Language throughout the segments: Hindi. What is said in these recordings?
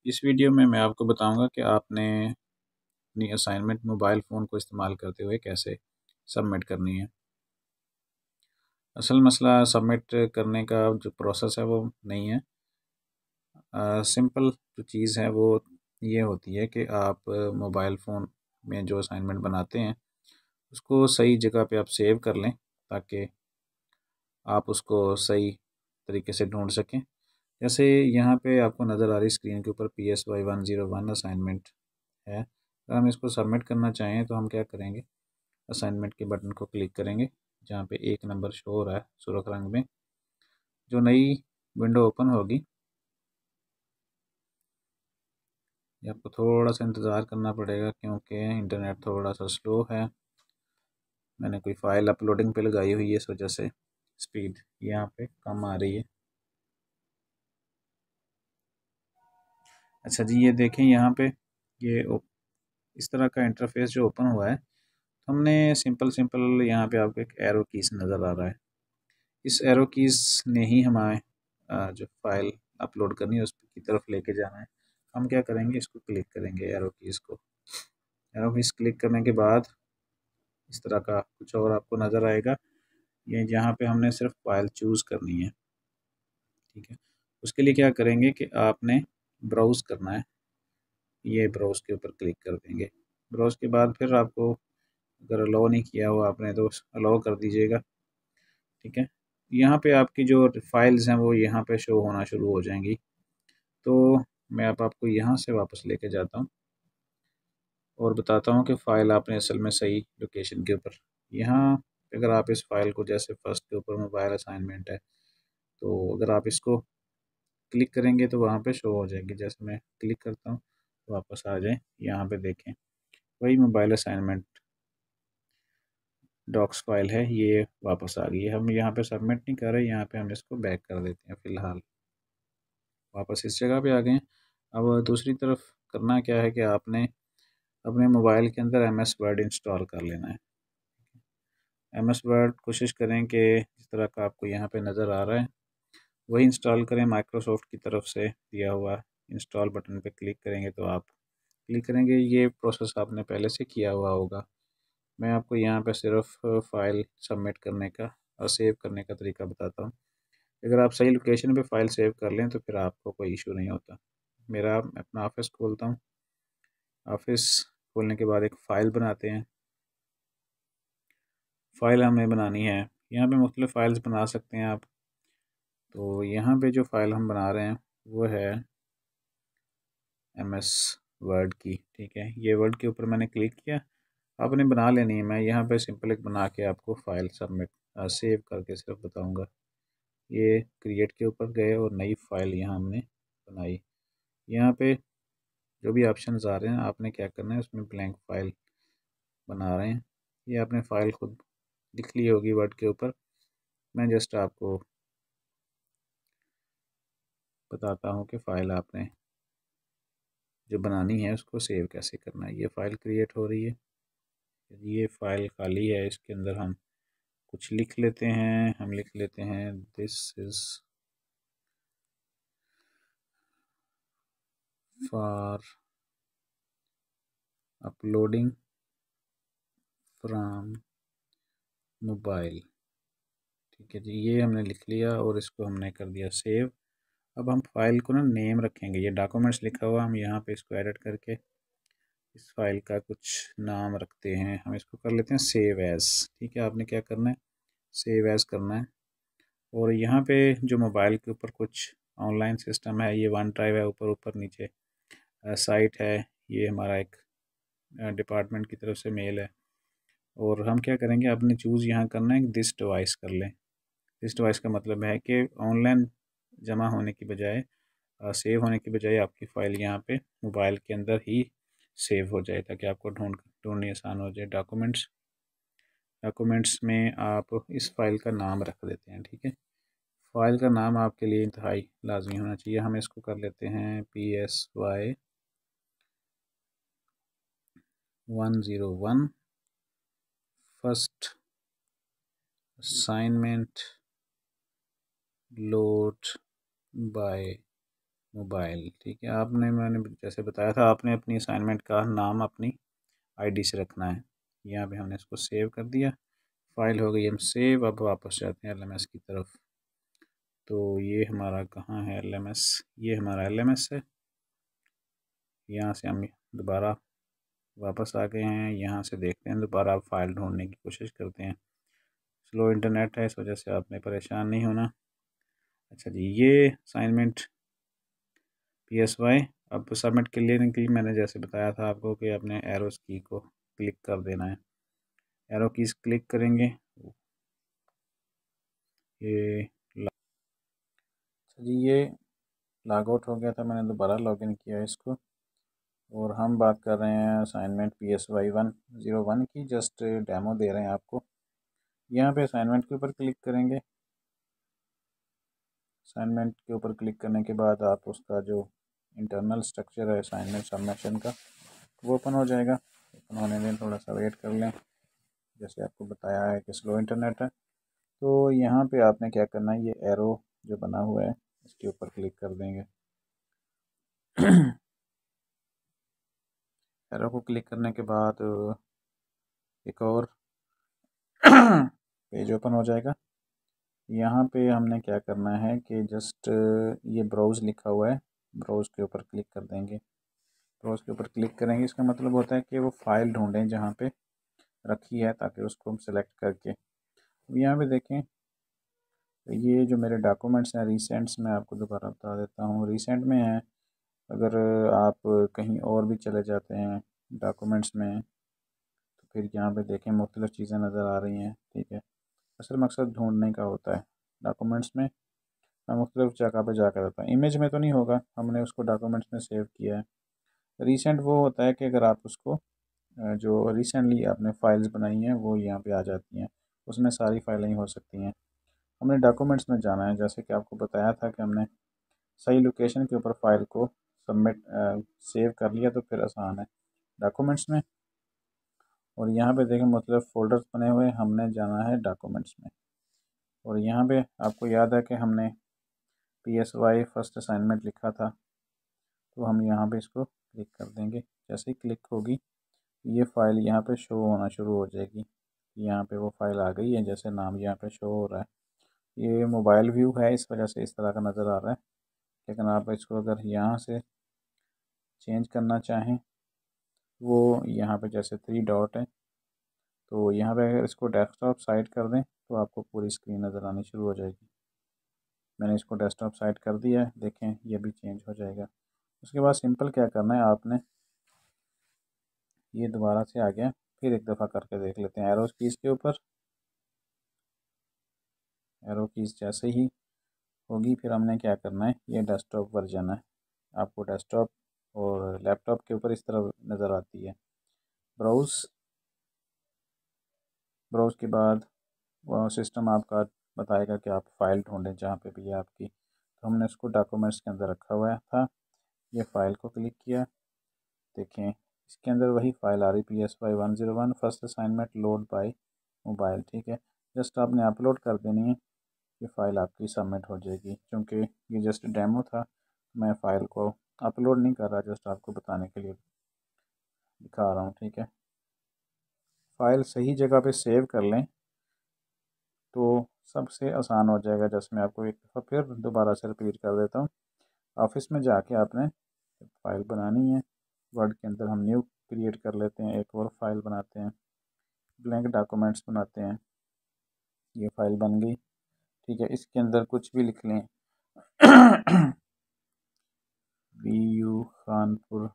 इस वीडियो में मैं आपको बताऊंगा कि आपने अपनी असाइनमेंट मोबाइल फ़ोन को इस्तेमाल करते हुए कैसे सबमिट करनी है। असल मसला सबमिट करने का जो प्रोसेस है वो नहीं है। सिंपल जो चीज़ है वो ये होती है कि आप मोबाइल फ़ोन में जो असाइनमेंट बनाते हैं उसको सही जगह पे आप सेव कर लें ताकि आप उसको सही तरीके से ढूंढ सकें। जैसे यहाँ पे आपको नज़र आ रही स्क्रीन के ऊपर PSY 101 असाइनमेंट है। अगर हम इसको सबमिट करना चाहें तो हम क्या करेंगे, असाइनमेंट के बटन को क्लिक करेंगे जहाँ पे 1 नंबर शो हो रहा है सुर्ख रंग में। जो नई विंडो ओपन होगी ये आपको थोड़ा सा इंतज़ार करना पड़ेगा क्योंकि इंटरनेट थोड़ा सा स्लो है। मैंने कोई फ़ाइल अपलोडिंग पे लगाई हुई है, इस वजह से स्पीड यहाँ पे कम आ रही है। अच्छा जी, ये देखें यहाँ पे ये इस तरह का इंटरफेस जो ओपन हुआ है। हमने सिंपल सिंपल यहाँ पे आपको एक एरो कीज नज़र आ रहा है। इस एरो कीज ने ही हमें जो फाइल अपलोड करनी है उस की तरफ लेके जाना है। हम क्या करेंगे, इसको क्लिक करेंगे एरो कीज को। एरो कीज क्लिक करने के बाद इस तरह का कुछ और आपको नज़र आएगा। ये जहाँ पे हमने सिर्फ फाइल चूज़ करनी है, ठीक है। उसके लिए क्या करेंगे कि आपने ब्राउज़ करना है, ये ब्राउज़ के ऊपर क्लिक कर देंगे। ब्राउज़ के बाद फिर आपको अगर अलाउ नहीं किया हुआ आपने तो अलाउ कर दीजिएगा, ठीक है। यहाँ पे आपकी जो फाइल्स हैं वो यहाँ पे शो होना शुरू हो जाएंगी। तो मैं अब आपको यहाँ से वापस लेके जाता हूँ और बताता हूँ कि फ़ाइल आपने असल में सही लोकेशन के ऊपर, यहाँ अगर आप इस फाइल को जैसे फर्स्ट के ऊपर मोबाइल असाइनमेंट है तो अगर आप इसको क्लिक करेंगे तो वहाँ पे शो हो जाएगी। जैसे मैं क्लिक करता हूँ तो वापस आ जाए, यहाँ पे देखें वही मोबाइल असाइनमेंट डॉक्स फाइल है, ये वापस आ गई है। हम यहाँ पे सबमिट नहीं कर रहे, यहाँ पे हम इसको बैक कर देते हैं। फ़िलहाल वापस इस जगह पे आ गए। अब दूसरी तरफ करना क्या है कि आपने अपने मोबाइल के अंदर MS वर्ड इंस्टॉल कर लेना है। MS वर्ड कोशिश करें कि जिस तरह का आपको यहाँ पे नज़र आ रहा है वही इंस्टॉल करें। माइक्रोसॉफ्ट की तरफ से दिया हुआ इंस्टॉल बटन पे क्लिक करेंगे तो आप क्लिक करेंगे, ये प्रोसेस आपने पहले से किया हुआ होगा। मैं आपको यहाँ पे सिर्फ फ़ाइल सबमिट करने का और सेव करने का तरीका बताता हूँ। अगर आप सही लोकेशन पे फ़ाइल सेव कर लें तो फिर आपको कोई इशू नहीं होता। मैं अपना ऑफिस खोलता हूँ। ऑफिस खोलने के बाद एक फ़ाइल बनाते हैं। फ़ाइल हमें बनानी है, यहाँ पे मुख्तलिफ़ फ़ाइल्स बना सकते हैं आप। तो यहाँ पे जो फ़ाइल हम बना रहे हैं वो है MS वर्ड की, ठीक है। ये वर्ड के ऊपर मैंने क्लिक किया, आपने बना लेनी है। मैं यहाँ पे सिंपल एक बना के आपको फ़ाइल सबमिट सेव करके सिर्फ बताऊँगा। ये क्रिएट के ऊपर गए और नई फ़ाइल यहाँ हमने बनाई। यहाँ पे जो भी ऑप्शंस आ रहे हैं आपने क्या करना है, उसमें ब्लैंक फ़ाइल बना रहे हैं। ये आपने फ़ाइल खुद लिख ली होगी वर्ड के ऊपर। मैं जस्ट आपको बताता हूँ कि फ़ाइल आपने जो बनानी है उसको सेव कैसे करना है। ये फ़ाइल क्रिएट हो रही है, ये फ़ाइल खाली है, इसके अंदर हम कुछ लिख लेते हैं। हम लिख लेते हैं this is for uploading from mobile, ठीक है जी। ये हमने लिख लिया और इसको हमने कर दिया सेव। अब हम फाइल को ना नेम रखेंगे, ये डॉक्यूमेंट्स लिखा हुआ, हम यहाँ पे इसको एडिट करके इस फाइल का कुछ नाम रखते हैं। हम इसको कर लेते हैं सेव एज़, ठीक है। आपने क्या करना है, सेव एज़ करना है। और यहाँ पे जो मोबाइल के ऊपर कुछ ऑनलाइन सिस्टम है, ये वन ड्राइव है, ऊपर ऊपर नीचे साइट है, ये हमारा एक डिपार्टमेंट की तरफ से मेल है। और हम क्या करेंगे, आपने चूज़ यहाँ करना है दिस डिवाइस कर लें। दिस डिवाइस का मतलब है कि ऑनलाइन जमा होने की बजाय सेव होने की बजाय आपकी फ़ाइल यहाँ पे मोबाइल के अंदर ही सेव हो जाए ताकि आपको ढूंढनी आसान हो जाए। डॉक्यूमेंट्स में आप इस फाइल का नाम रख देते हैं, ठीक है। फ़ाइल का नाम आपके लिए इंतहाई लाजमी होना चाहिए। हम इसको कर लेते हैं PSY 101 first assignment load by mobile. ठीक है, मैंने जैसे बताया था, आपने अपनी असाइनमेंट का नाम अपनी आईडी से रखना है। यहाँ पे हमने इसको सेव कर दिया, फाइल हो गई हम सेव। अब वापस जाते हैं एलएमएस की तरफ। तो ये हमारा कहाँ है एलएमएस, ये हमारा एलएमएस है। यहाँ से हम दोबारा वापस आ गए हैं। यहाँ से देखते हैं, दोबारा फाइल ढूंढने की कोशिश करते हैं। स्लो इंटरनेट है, इस वजह से आपने परेशान नहीं होना। अच्छा जी, ये असाइनमेंट PSY। अब सबमिट के लिए मैंने जैसे बताया था आपको कि अपने एरोस की को क्लिक कर देना है। एरो कीज क्लिक करेंगे, ये अच्छा जी, ये लॉग आउट हो गया था, मैंने दोबारा लॉगिन किया इसको। और हम बात कर रहे हैं असाइनमेंट PSY 101 की, जस्ट डेमो दे रहे हैं आपको। यहाँ पे असाइनमेंट के ऊपर क्लिक करेंगे। असाइनमेंट के ऊपर क्लिक करने के बाद आप उसका जो इंटरनल स्ट्रक्चर है असाइनमेंट सबमिशन का, वो ओपन हो जाएगा। ओपन होने में थोड़ा सा वेट कर लें। जैसे आपको बताया है कि स्लो इंटरनेट है। तो यहाँ पे आपने क्या करना है, ये एरो जो बना हुआ है इसके ऊपर क्लिक कर देंगे। एरो को क्लिक करने के बाद एक और पेज ओपन हो जाएगा। यहाँ पे हमने क्या करना है कि जस्ट ये ब्राउज़ लिखा हुआ है, ब्राउज़ के ऊपर क्लिक कर देंगे। ब्राउज़ के ऊपर क्लिक करेंगे, इसका मतलब होता है कि वो फाइल ढूंढें जहाँ पे रखी है, ताकि उसको हम सेलेक्ट करके। अब यहाँ पे देखें, ये जो मेरे डॉक्यूमेंट्स हैं रिसेंट्स में, आपको दोबारा बता देता हूँ रिसेंट में है। अगर आप कहीं और भी चले जाते हैं डॉक्यूमेंट्स में, तो फिर यहाँ पे देखें मुख्तलिफ़ चीज़ें नज़र आ रही हैं। ठीक है, असल मकसद ढूंढने का होता है। डॉक्यूमेंट्स में मैं मुख्तलिफ़ जगह पे जाकर रहता हूँ, इमेज में तो नहीं होगा, हमने उसको डॉक्यूमेंट्स में सेव किया है। रिसेंट वो होता है कि अगर आप उसको जो रिसेंटली आपने फ़ाइल्स बनाई हैं वो यहाँ पे आ जाती हैं, उसमें सारी फाइलें ही हो सकती हैं। हमने डॉक्यूमेंट्स में जाना है, जैसे कि आपको बताया था कि हमने सही लोकेशन के ऊपर फाइल को सबमिट सेव कर लिया, तो फिर आसान है डॉक्यूमेंट्स में। और यहाँ पे देखें मतलब फ़ोल्डर्स बने हुए, हमने जाना है डॉक्यूमेंट्स में। और यहाँ पे आपको याद है कि हमने PSY फर्स्ट असाइनमेंट लिखा था, तो हम यहाँ पे इसको क्लिक कर देंगे। जैसे ही क्लिक होगी, ये फ़ाइल यहाँ पे शो होना शुरू हो जाएगी। यहाँ पे वो फ़ाइल आ गई है, जैसे नाम यहाँ पे शो हो रहा है। ये मोबाइल व्यू है, इस वजह से इस तरह का नज़र आ रहा है। लेकिन आप इसको अगर यहाँ से चेंज करना चाहें, वो यहाँ पे जैसे 3 डॉट है, तो यहाँ पे अगर इसको डेस्कटॉप साइड कर दें तो आपको पूरी स्क्रीन नज़र आनी शुरू हो जाएगी। मैंने इसको डेस्कटॉप साइड कर दिया है, देखें ये भी चेंज हो जाएगा। उसके बाद सिंपल क्या करना है आपने, ये दोबारा से आ गया, फिर एक दफ़ा करके देख लेते हैं। एरो कीज़ के ऊपर, एरो कीज़ जैसे ही होगी फिर हमने क्या करना है, ये डेस्कटॉप वर्जन है, आपको डेस्कटॉप और लैपटॉप के ऊपर इस तरह नज़र आती है। ब्राउज़, ब्राउज़ के बाद वो सिस्टम आपका बताएगा कि आप फ़ाइल ढूंढें जहाँ पे भी है आपकी। तो हमने उसको डॉक्यूमेंट्स के अंदर रखा हुआ था, ये फ़ाइल को क्लिक किया, देखें इसके अंदर वही फ़ाइल आ रही PSY 101 first assignment load by mobile. ठीक है, जस्ट आपने अपलोड कर देनी है, ये फ़ाइल आपकी सबमिट हो जाएगी। क्योंकि ये जस्ट डेमो था, मैं फ़ाइल को अपलोड नहीं कर रहा, जस्ट आपको बताने के लिए दिखा रहा हूँ। ठीक है, फ़ाइल सही जगह पे सेव कर लें तो सबसे आसान हो जाएगा। जैसे मैं आपको एक दफ़ा फिर दोबारा से रिपीट कर देता हूँ। ऑफिस में जाके आपने फ़ाइल बनानी है, वर्ड के अंदर हम न्यू क्रिएट कर लेते हैं, एक और फाइल बनाते हैं, ब्लैंक डॉक्यूमेंट्स बनाते हैं, ये फ़ाइल बन गई। ठीक है, इसके अंदर कुछ भी लिख लें VU खानपुर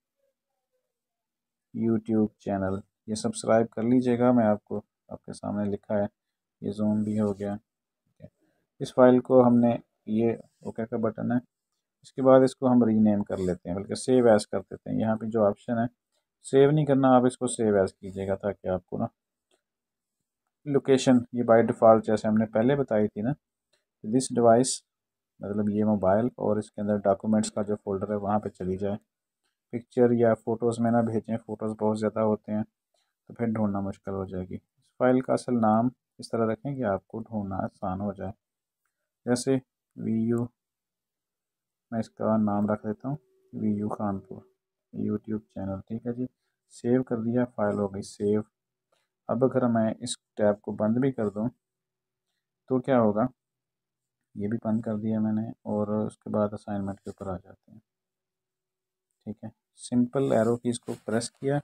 यूट्यूब चैनल, ये सब्सक्राइब कर लीजिएगा। मैं आपको आपके सामने लिखा है, ये जूम भी हो गया। ठीक है, इस फाइल को हमने, ये ओके का बटन है, इसके बाद इसको हम रीनेम कर लेते हैं, बल्कि सेव एज़ कर देते हैं। यहाँ पे जो ऑप्शन है सेव नहीं करना, आप इसको सेव एज़ कीजिएगा, ताकि आपको ना लोकेशन ये बाय डिफ़ॉल्ट जैसे हमने पहले बताई थी ना, दिस डिवाइस मतलब ये मोबाइल, और इसके अंदर डॉक्यूमेंट्स का जो फोल्डर है वहाँ पे चली जाए। पिक्चर या फ़ोटोज़ में ना भेजें, फ़ोटोज़ बहुत ज़्यादा होते हैं तो फिर ढूंढना मुश्किल हो जाएगी। इस फाइल का असल नाम इस तरह रखें कि आपको ढूंढना आसान हो जाए, जैसे VU मैं इसका नाम रख देता हूँ वीयू खानपुर यूट्यूब चैनल। ठीक है जी, सेव कर दिया, फाइल हो गई सेव। अब अगर मैं इस टैब को बंद भी कर दूँ तो क्या होगा, ये भी बंद कर दिया मैंने, और उसके बाद असाइनमेंट के ऊपर आ जाते हैं। ठीक है, सिंपल एरो कीज़ को प्रेस किया।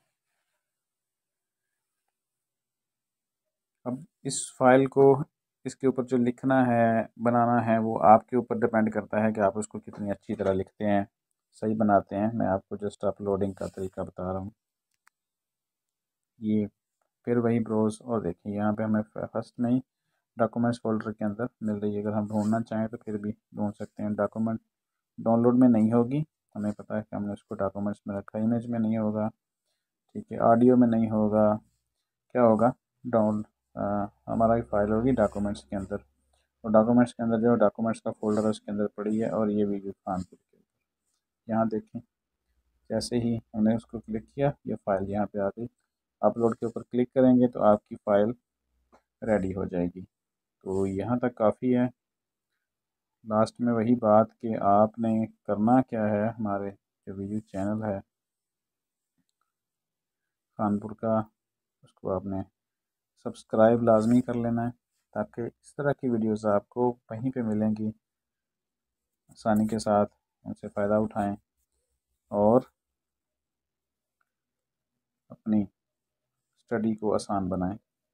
अब इस फाइल को, इसके ऊपर जो लिखना है बनाना है वो आपके ऊपर डिपेंड करता है कि आप उसको कितनी अच्छी तरह लिखते हैं, सही बनाते हैं। मैं आपको जस्ट अपलोडिंग का तरीका बता रहा हूँ। ये फिर वही ब्रोज, और देखिए यहाँ पे हमें फर्स्ट में ही डॉक्यूमेंट्स फोल्डर के अंदर मिल रही है। अगर हम ढूंढना चाहें तो फिर भी ढूंढ सकते हैं। डॉक्यूमेंट डाउनलोड में नहीं होगी, हमें पता है कि हमने उसको डॉक्यूमेंट्स में रखा, इमेज में नहीं होगा। ठीक है, ऑडियो में नहीं होगा, क्या होगा, डाउन हमारा एक फ़ाइल होगी डॉक्यूमेंट्स के अंदर, और डॉक्यूमेंट्स के अंदर जो डॉक्यूमेंट्स का फोल्डर है उसके अंदर पड़ी है, और ये वीडियो खानपुर के ऊपर। यहाँ देखें, जैसे ही हमने उसको क्लिक किया ये फ़ाइल यहाँ पे आ गई। अपलोड के ऊपर क्लिक करेंगे तो आपकी फ़ाइल रेडी हो जाएगी। तो यहाँ तक काफ़ी है। लास्ट में वही बात कि आपने करना क्या है, हमारे जो वीडियो चैनल है कानपुर का, उसको आपने सब्सक्राइब लाजमी कर लेना है, ताकि इस तरह की वीडियोस आपको वहीं पे मिलेंगी, आसानी के साथ उनसे फ़ायदा उठाएं और अपनी स्टडी को आसान बनाएं।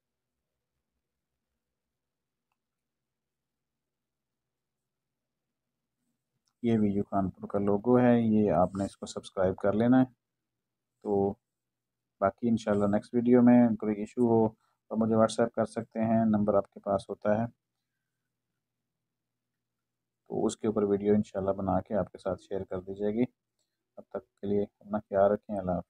ये वीडियो कानपुर का लोगो है, ये आपने इसको सब्सक्राइब कर लेना है। तो बाकी इंशाल्लाह नेक्स्ट वीडियो में कोई इशू हो तो मुझे व्हाट्सएप कर सकते हैं, नंबर आपके पास होता है। तो उसके ऊपर वीडियो इंशाल्लाह बना के आपके साथ शेयर कर दी जाएगी। तब तक के लिए अपना ख्याल रखें। अल्लाह हाफ़िज़।